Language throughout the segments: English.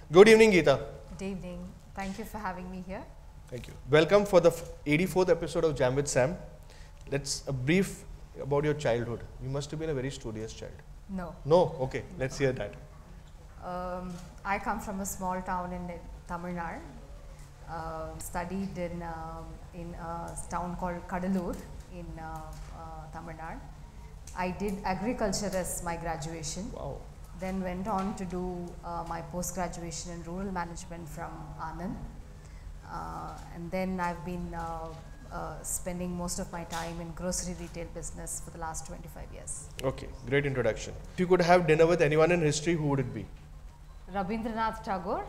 Good evening, Geetha. Good evening. Thank you for having me here. Thank you. Welcome for the 84th episode of Jam with Sam. Let's a brief about your childhood. You must have been a very studious child. No. No? Okay, let's hear that. I come from a small town in Tamil Nadu. Studied in a town called Kadalur in Tamil Nadu. I did agriculture as my graduation. Wow. Then went on to do my post-graduation in rural management from Anand. And then I've been spending most of my time in grocery retail business for the last 25 years. Okay, great introduction. If you could have dinner with anyone in history, who would it be? Rabindranath Tagore.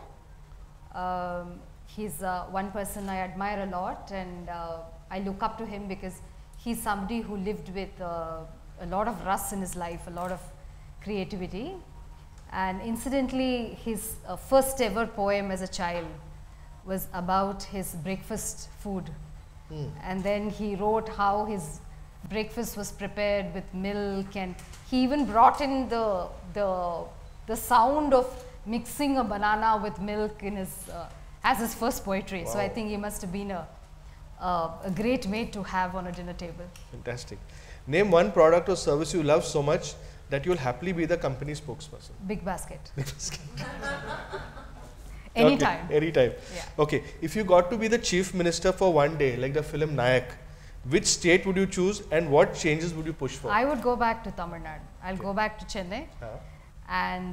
He's one person I admire a lot, and I look up to him because he's somebody who lived with a lot of rust in his life, a lot of creativity. And incidentally, his first ever poem as a child was about his breakfast food. And then he wrote how his breakfast was prepared with milk, and he even brought in the sound of mixing a banana with milk in his as his first poetry. Wow. So I think he must have been a great mate to have on a dinner table. Fantastic. Name one product or service you love so much that you'll happily be the company spokesperson. Big basket. Anytime. Okay, anytime. Yeah. Okay, if you got to be the chief minister for one day, like the film Nayak, which state would you choose and what changes would you push for? I would go back to Tamil Nadu. I'll go back to Chennai, and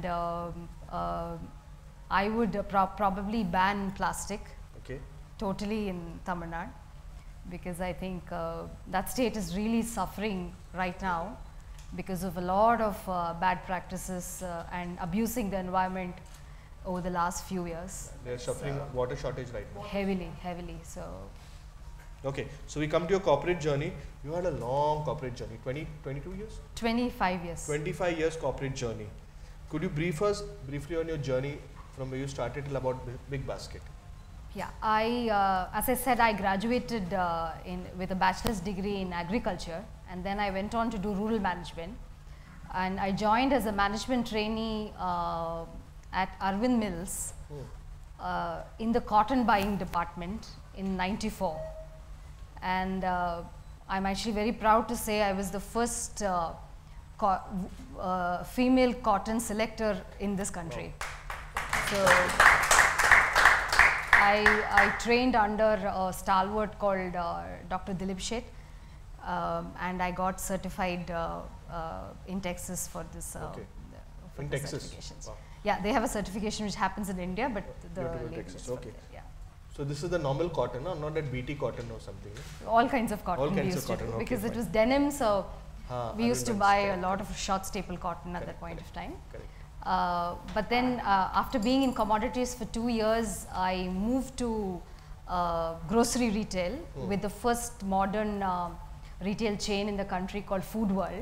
I would probably ban plastic totally in Tamil Nadu, because I think that state is really suffering right now because of a lot of bad practices and abusing the environment over the last few years. They are suffering water shortage right now. Heavily. So. Okay, so we come to your corporate journey. You had a long corporate journey, 22 years? 25 years. 25 years corporate journey. Could you brief us briefly on your journey from where you started till about Big Basket? Yeah, as I said, I graduated with a bachelor's degree in agriculture, and then I went on to do rural management, and I joined as a management trainee at Arvind Mills in the cotton buying department in '94, and I'm actually very proud to say I was the first female cotton selector in this country. So I trained under a stalwart called Dr. Dilip Sheth, and I got certified in Texas for this. For in the Texas? certifications. Wow. Yeah, they have a certification which happens in India, but the Texas. Okay. Yeah. So this is the normal cotton, no? Not that BT cotton or something. No? All kinds of cotton All we kinds used of cotton, to do, okay, because it fine. was denim, so we used to buy a correct. lot of short staple cotton at that point of time. Correct. But then after being in commodities for 2 years, I moved to grocery retail with the first modern retail chain in the country called Food World.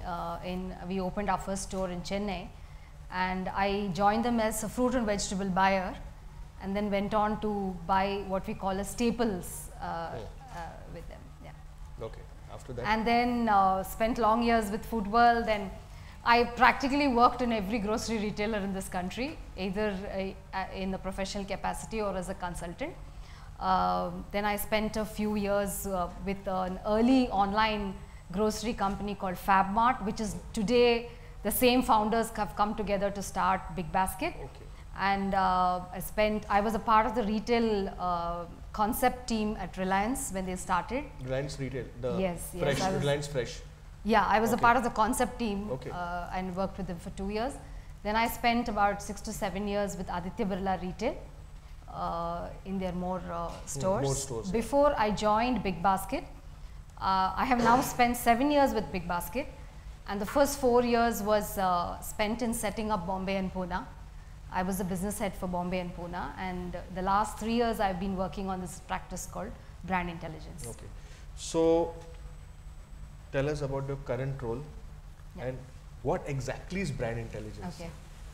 We opened our first store in Chennai, and I joined them as a fruit and vegetable buyer, and then went on to buy what we call as staples with them. Yeah. Okay. After that? And then spent long years with Food World, and I practically worked in every grocery retailer in this country, either in a professional capacity or as a consultant. Then I spent a few years with an early online grocery company called FabMart, which is today the same founders have come together to start Big Basket. Okay. And I was a part of the retail concept team at Reliance when they started. Reliance Retail? Yes, Fresh, Reliance Fresh. Yeah, I was a part of the concept team Okay. and worked with them for 2 years. Then I spent about 6 to 7 years with Aditya Birla Retail in their more stores. More stores. Before I joined Big Basket, I have now spent 7 years with Big Basket, and the first 4 years was spent in setting up Bombay and Pune. I was the business head for Bombay and Pune, and the last 3 years I've been working on this practice called brand intelligence. Okay. So tell us about your current role and what exactly is brand intelligence? Okay.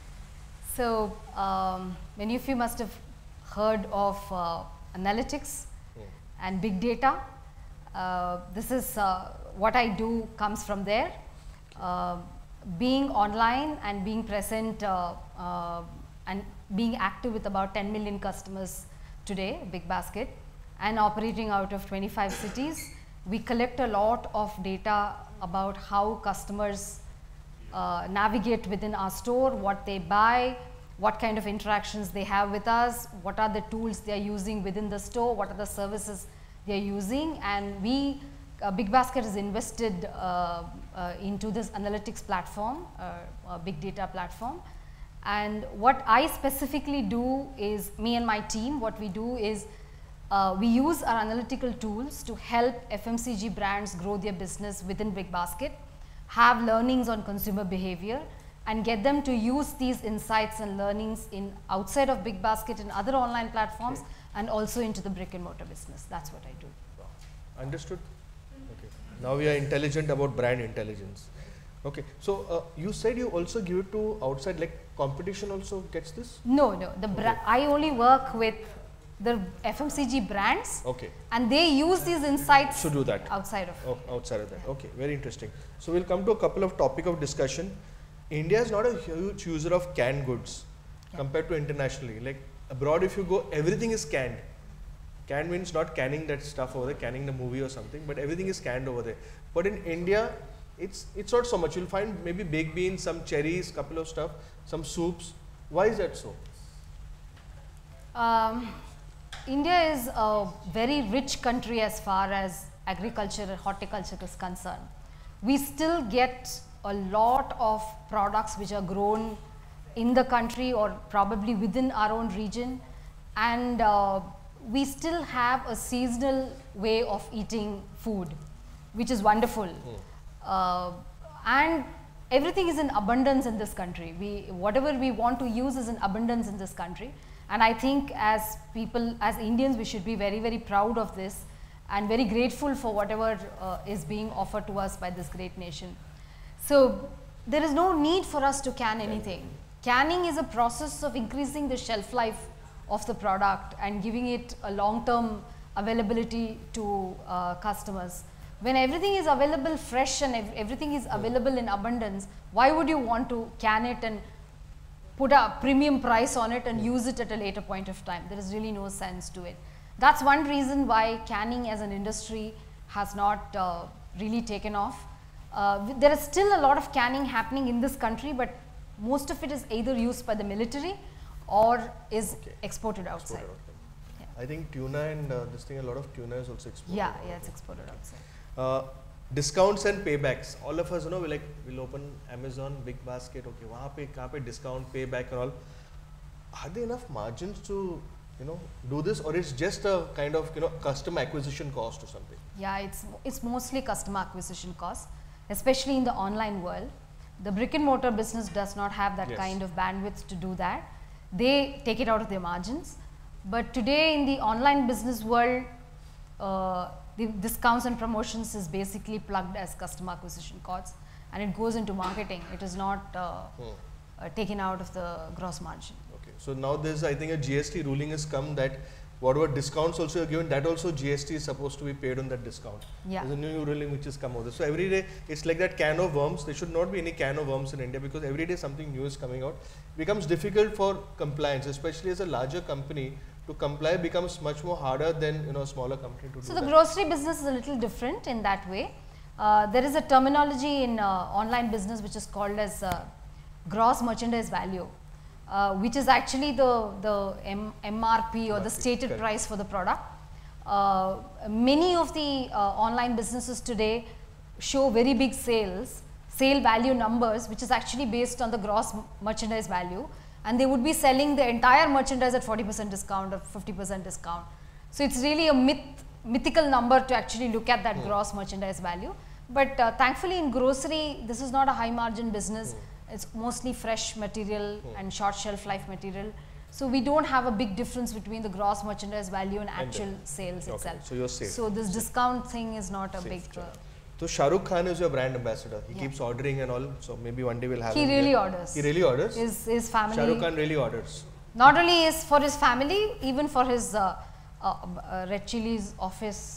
So many of you must have heard of analytics and big data. This is what I do comes from there. Being online and being present and being active with about 10 million customers today, bigbasket, and operating out of 25 cities. We collect a lot of data about how customers navigate within our store, what they buy, what kind of interactions they have with us, what are the tools they are using within the store, what are the services they are using, and we, bigbasket has invested into this analytics platform, big data platform. And what I specifically do is, me and my team, what we do is we use our analytical tools to help FMCG brands grow their business within bigbasket, have learnings on consumer behavior, and get them to use these insights and learnings in outside of bigbasket and other online platforms, and also into the brick and mortar business. That's what I do. Understood? Okay. Now we are intelligent about brand intelligence. Okay. So you said you also give it to outside, like competition also gets this? No, no. I only work with the FMCG brands, and they use these insights to do that outside of outside of that. Okay, very interesting. So we'll come to a couple of topic of discussion. India is not a huge user of canned goods compared to internationally. Like abroad, if you go, everything is canned. Canned means not canning that stuff over there, canning the movie or something, but everything is canned over there. But in India, it's not so much. You'll find maybe baked beans, some cherries, couple of stuff, some soups. Why is that so? India is a very rich country as far as agriculture and horticulture is concerned. We still get a lot of products which are grown in the country or probably within our own region, and we still have a seasonal way of eating food, which is wonderful. And everything is in abundance in this country. Whatever we want to use is in abundance in this country. And I think as people, as Indians, we should be very, very proud of this and very grateful for whatever is being offered to us by this great nation. So there is no need for us to can anything. Canning is a process of increasing the shelf life of the product and giving it a long-term availability to customers. When everything is available fresh and everything is available in abundance, why would you want to can it and put a premium price on it and use it at a later point of time? There is really no sense to it. That's one reason why canning as an industry has not really taken off. There is still a lot of canning happening in this country, but most of it is either used by the military or is exported outside. I think tuna and this thing, a lot of tuna is also exported. Yeah, it's exported outside. Discounts and paybacks. All of us, you know, we'll open Amazon, bigbasket. Okay, wahan pe discount, payback and all. Are there enough margins to, you know, do this, or it's just a kind of, you know, customer acquisition cost or something? Yeah, it's mostly customer acquisition cost, especially in the online world. The brick and mortar business does not have that kind of bandwidth to do that. They take it out of their margins. But today in the online business world, the discounts and promotions is basically plugged as customer acquisition costs, and it goes into marketing. It is not taken out of the gross margin. Okay. So now there's, I think, a GST ruling has come that whatever discounts also are given, that also GST is supposed to be paid on that discount. Yeah. There's a new ruling which has come over. So every day it's like that can of worms. There should not be any can of worms in India, because every day something new is coming out. It becomes difficult for compliance, especially as a larger company. To comply becomes much more harder than, you know, a smaller company to do that. So the grocery business is a little different in that way. There is a terminology in online business which is called as gross merchandise value, which is actually the MRP or the stated price for the product. Many of the online businesses today show very big sale value numbers, which is actually based on the gross merchandise value. And they would be selling the entire merchandise at 40% discount or 50% discount. So it's really a mythical number to actually look at that gross merchandise value. But thankfully in grocery, this is not a high margin business. It's mostly fresh material and short shelf life material. So we don't have a big difference between the gross merchandise value and actual sales itself. So you're safe. So this discount thing is not a big... So Shah Rukh Khan is your brand ambassador. He keeps ordering and all. So maybe one day we'll have him. He really orders. He really orders? His family. Shah Rukh Khan really orders. Not only is for his family, even for his Red Chilli's office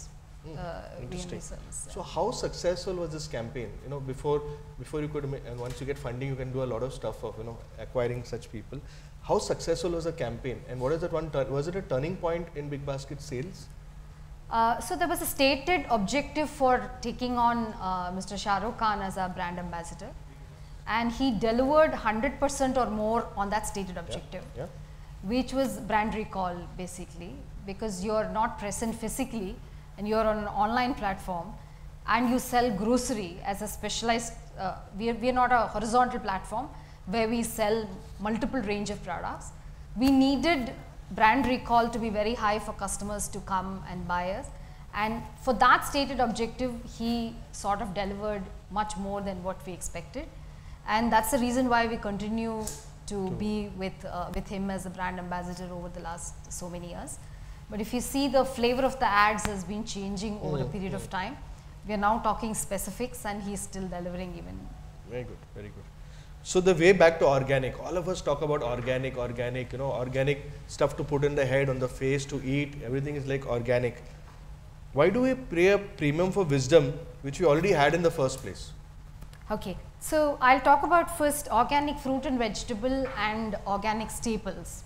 Interesting. service. So how successful was this campaign? You know, before you could, and once you get funding, you can do a lot of stuff of, you know, acquiring such people. How successful was the campaign, and what is that one? Was it a turning point in Big Basket sales? So there was a stated objective for taking on Mr. Shah Rukh Khan as our brand ambassador, and he delivered 100% or more on that stated objective, which was brand recall basically, because you are not present physically and you are on an online platform and you sell grocery as a specialized, we are not a horizontal platform where we sell multiple range of products. We needed brand recall to be very high for customers to come and buy us, and for that stated objective he sort of delivered much more than what we expected, and that's the reason why we continue to be with him as a brand ambassador over the last so many years. But if you see, the flavor of the ads has been changing over a period of time. We are now talking specifics and he's still delivering even. Very good, very good. So the way back to organic, all of us talk about organic, you know, organic stuff to put in the head, on the face, to eat, everything is like organic. Why do we pay a premium for wisdom which we already had in the first place? Okay, so I'll talk about first organic fruit and vegetable and organic staples.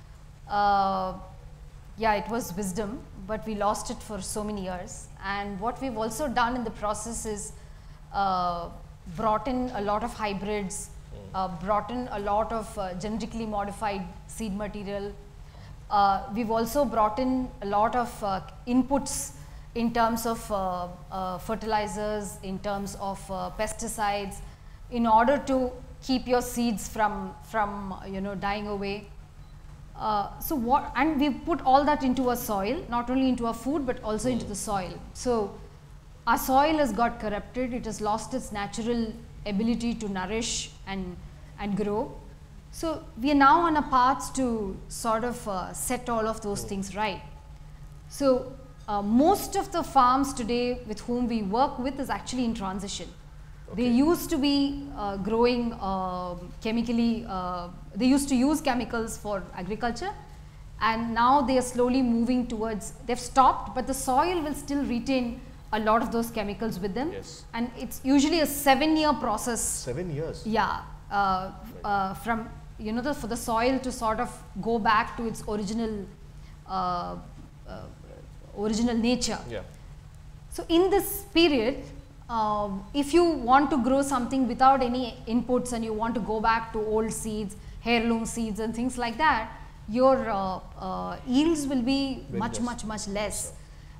Yeah, it was wisdom, but we lost it for so many years, and what we've also done in the process is brought in a lot of hybrids, brought in a lot of genetically modified seed material. We've also brought in a lot of inputs in terms of fertilizers, in terms of pesticides, in order to keep your seeds from you know, dying away. And we've put all that into our soil, not only into our food but also into the soil. So our soil has got corrupted, it has lost its natural ability to nourish and grow. So we are now on a path to sort of set all of those things right. So most of the farms today with whom we work with is actually in transition. Okay. They used to be growing chemically, they used to use chemicals for agriculture, and now they are slowly moving towards, they've stopped, but the soil will still retain a lot of those chemicals with them. Yes. And it's usually a 7-year process. 7 years? Yeah, from, you know, for the soil to sort of go back to its original nature. Yeah. So in this period, if you want to grow something without any inputs and you want to go back to old seeds, heirloom seeds and things like that, your yields will be much less.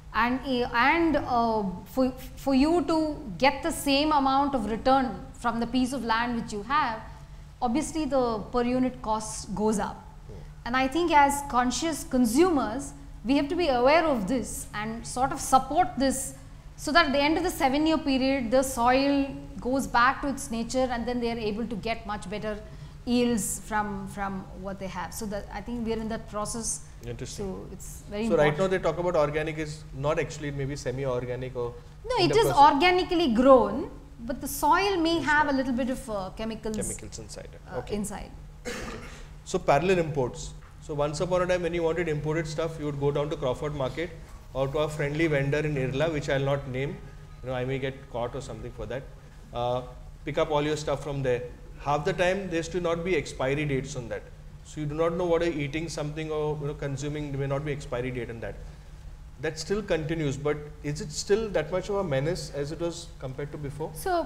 And for you to get the same amount of return from the piece of land which you have, obviously the per unit cost goes up. And I think as conscious consumers, we have to be aware of this and sort of support this, so that at the end of the 7-year period, the soil goes back to its nature and then they are able to get much better yields from what they have. So that I think we are in that process. Interesting. So it's very so important. Right now they talk about organic is not actually maybe semi-organic or... No, it is organically grown, but the soil may have a little bit of chemicals inside. Inside. Okay. So parallel imports. So once upon a time when you wanted imported stuff, you would go down to Crawford Market or to a friendly vendor in Irla, which I'll not name. You know, I may get caught or something for that. Pick up all your stuff from there. Half the time there used to not be expiry dates on that. So you do not know what you're eating something or, you know, consuming, there may not be expiry date on that. That still continues, but is it still that much of a menace as it was compared to before? So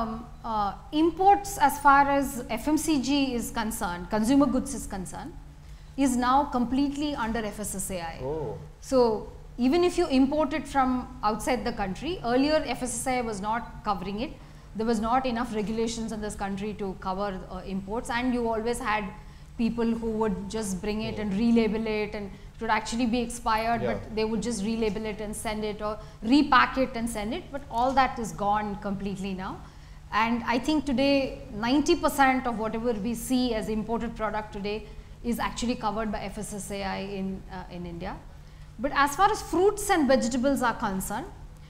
imports, as far as FMCG is concerned, consumer goods is concerned, is now completely under FSSAI. Oh. So even if you import it from outside the country, earlier FSSAI was not covering it. There was not enough regulations in this country to cover imports, and you always had people who would just bring it and relabel it, and it would actually be expired, but they would just relabel it and send it, or repack it and send it. But all that is gone completely now. And I think today 90% of whatever we see as imported product today is actually covered by FSSAI in India. But as far as fruits and vegetables are concerned,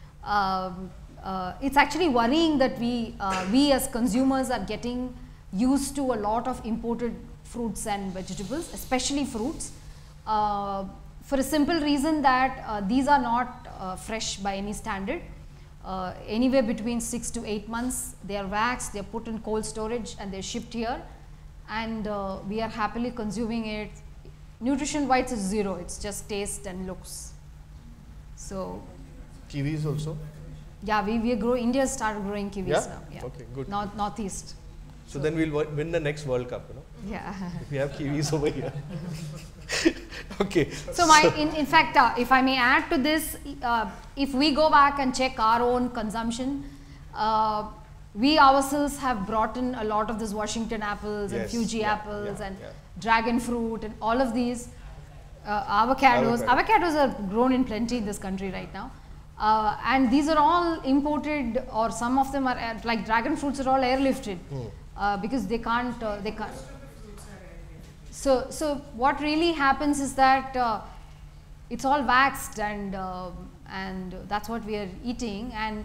it's actually worrying that we as consumers are getting used to a lot of imported fruits and vegetables, especially fruits, for a simple reason that these are not fresh by any standard. Anywhere between 6 to 8 months, they are waxed, they are put in cold storage and they are shipped here, and we are happily consuming it. Nutrition wise is zero, it's just taste and looks. So Kiwis also? yeah, we grow, India started growing kiwis Yeah? now. Yeah. Okay, good. Northeast. So then we'll win the next World Cup, you know, Yeah. if we have kiwis over here. Okay. So in fact, if I may add to this, if we go back and check our own consumption, we ourselves have brought in a lot of this Washington apples and Yes, Fuji yeah, apples yeah, and yeah. dragon fruit and all of these avocados. Avocados are grown in plenty in this country right now. And these are all imported, or some of them are like dragon fruits are all airlifted because they can't. So what really happens is that it's all waxed, and that's what we are eating. And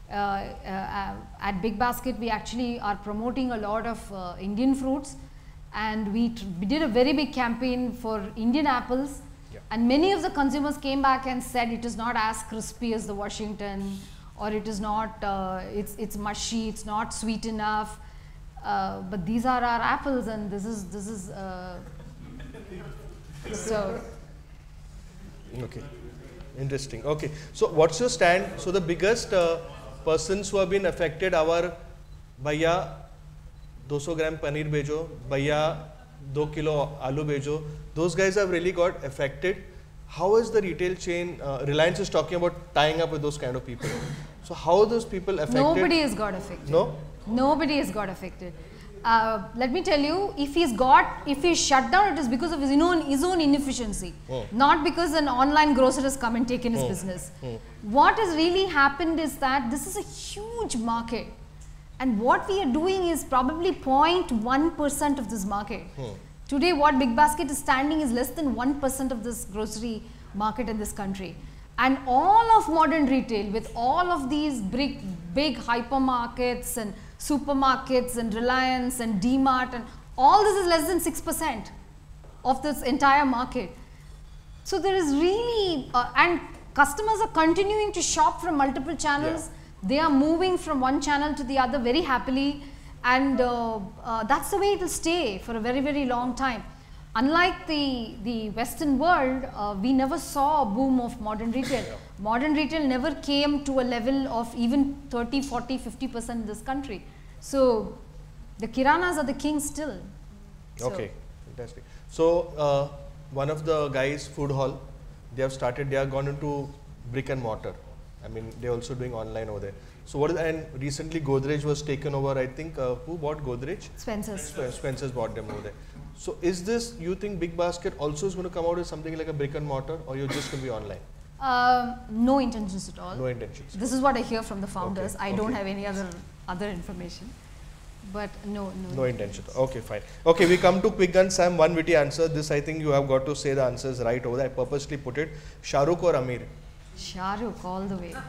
at Big Basket, we actually are promoting a lot of Indian fruits, and we did a very big campaign for Indian apples. Yeah. And many of the consumers came back and said it is not as crispy as the Washington, or it is not, it's mushy, it's not sweet enough. But these are our apples, and this is so. Okay, interesting. Okay, so what's your stand? So the biggest persons who have been affected are Bhaiya 200 gram paneer bejo, Bhaiya 2 kilo aloo bejo. Those guys have really got affected. How is the retail chain? Reliance is talking about tying up with those kind of people. So how are those people affected? Nobody has got affected. No? Nobody has got affected. Let me tell you, if he's shut down, it is because of his own inefficiency, not because an online grocer has come and taken his business. What has really happened is that this is a huge market, and what we are doing is probably 0.1% of this market. Today, what Big Basket is standing is less than 1% of this grocery market in this country. And all of modern retail, with all of these big hypermarkets and supermarkets and Reliance and D-Mart, and all this is less than 6% of this entire market. So there is really, and customers are continuing to shop from multiple channels. Yeah. They are moving from one channel to the other very happily, and that's the way it will stay for a very, very long time. Unlike the Western world, we never saw a boom of modern retail. Yeah. Modern retail never came to a level of even 30, 40, 50% in this country. So the Kiranas are the king still. Okay, fantastic. So one of the guys, Food Hall, they have gone into brick and mortar. I mean, they're also doing online over there. So what is, and recently Godrej was taken over, I think, who bought Godrej? Spencer's. Spencer's bought them over there. So is this, you think Big Basket also is going to come out with something like a brick and mortar, or you're just going to be online? No intentions at all. No intentions. This is what I hear from the founders. Okay. I don't have any other information. But no intention. Okay, fine. Okay, we come to quick and Sam, one witty answer. This I think you have got to say the answers right over there. I purposely put it. Shahrukh or Amir? Shahrukh all the way.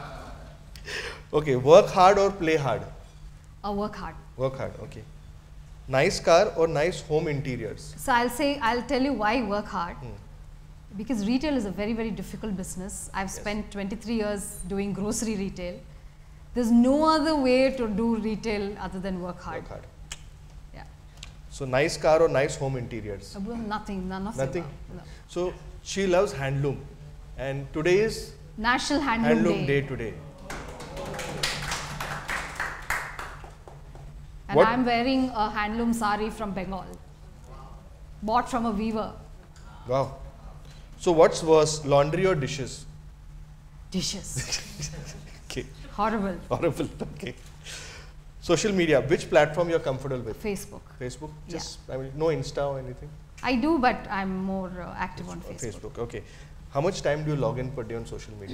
Okay, work hard or play hard? Work hard. Work hard, okay. Nice car or nice home interiors? So I'll tell you why work hard. Because retail is a very, very difficult business. I've spent 23 years doing grocery retail. There's no other way to do retail other than work hard. Work hard. Yeah. So nice car or nice home interiors? Nothing, none of Nothing? them. No. So she loves handloom, and today is National Handloom Day today. And what? I'm wearing a handloom sari from Bengal, bought from a weaver. Wow. So what's worse, laundry or dishes? Dishes. Okay. Horrible. Horrible. Okay. Social media, which platform you're comfortable with? Facebook. Facebook? Just, Yeah. I mean, no Insta or anything? I do, but I'm more active on Facebook. Facebook, okay. How much time do you log in per day on social media?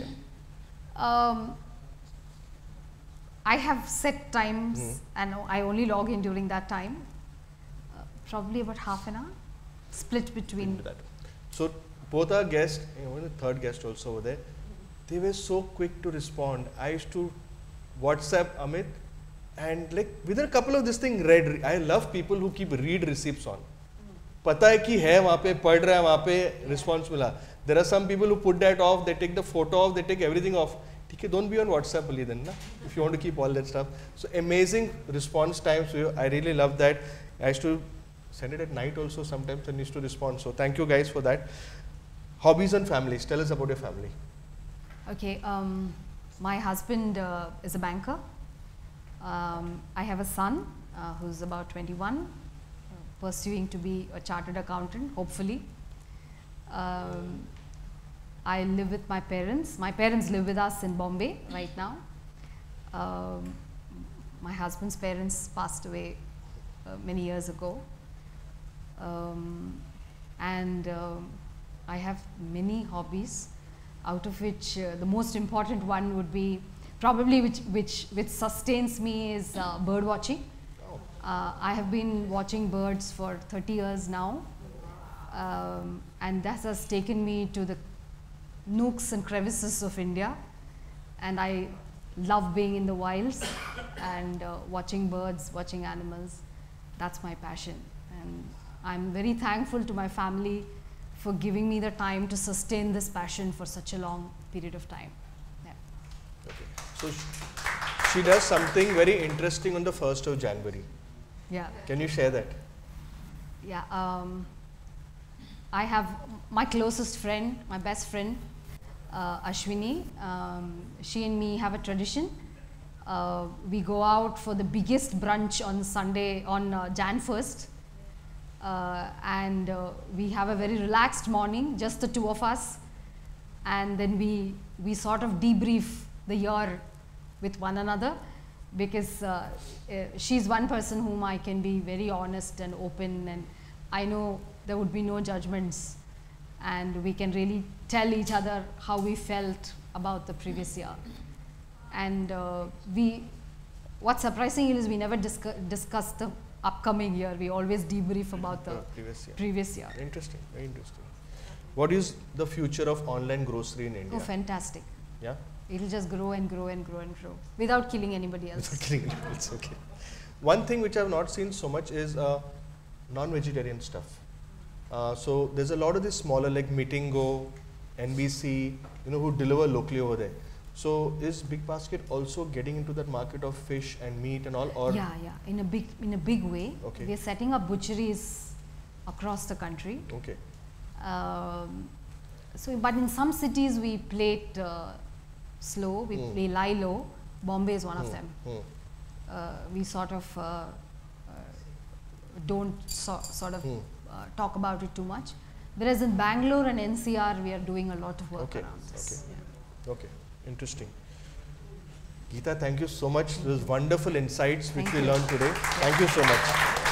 I have set times and I only log in during that time. Probably about half an hour, split between. That. So both our guests, the third guest also over there, they were so quick to respond. I used to WhatsApp Amit, and like within a couple of this thing, I love people who keep read receipts on. पता है कि है वहाँ पे, पढ़ रहा है वहाँ पे, response मिला. There are some people who put that off, they take the photo off, they take everything off. ठीक है, don't be on WhatsApp only then, na? If you want to keep all that stuff. So amazing response times. So I really love that. I used to send it at night also sometimes and used to respond. So thank you guys for that. Hobbies and families. Tell us about your family. Okay, my husband is a banker. I have a son who's about 21, pursuing to be a chartered accountant, hopefully. I live with my parents. My parents live with us in Bombay right now. My husband's parents passed away many years ago. I have many hobbies, out of which the most important one would be probably which sustains me is bird watching. I have been watching birds for 30 years now, and that has taken me to the nooks and crevices of India, and I love being in the wilds and watching birds, watching animals. That's my passion, and I'm very thankful to my family for giving me the time to sustain this passion for such a long period of time. Yeah. Okay. So she does something very interesting on the 1st of January. Yeah. Can you share that? Yeah. I have my closest friend, my best friend, Ashwini. She and me have a tradition. We go out for the biggest brunch on Sunday, on Jan 1st. We have a very relaxed morning, just the two of us, and then we sort of debrief the year with one another, because she's one person whom I can be very honest and open, and I know there would be no judgments, and we can really tell each other how we felt about the previous year. And what's surprising is we never discuss the upcoming year. We always debrief about the previous year. Interesting, very interesting. What is the future of online grocery in India? Oh, fantastic. Yeah? It'll just grow and grow and grow and grow without killing anybody else. Without killing anybody else, okay. One thing which I have not seen so much is non-vegetarian stuff. So there's a lot of this smaller like Meetingo, NBC, who deliver locally over there. So is Big Basket also getting into that market of fish and meat and all? Or yeah, in a big way. Okay. We are setting up butcheries across the country. Okay. But in some cities we play it slow. We lie low. Bombay is one of them. We sort of don't talk about it too much. Whereas in Bangalore and NCR, we are doing a lot of work around this. Okay. Yeah. Okay. Interesting. Geetha, thank you so much. Those wonderful insights which we learned today. Thank you so much.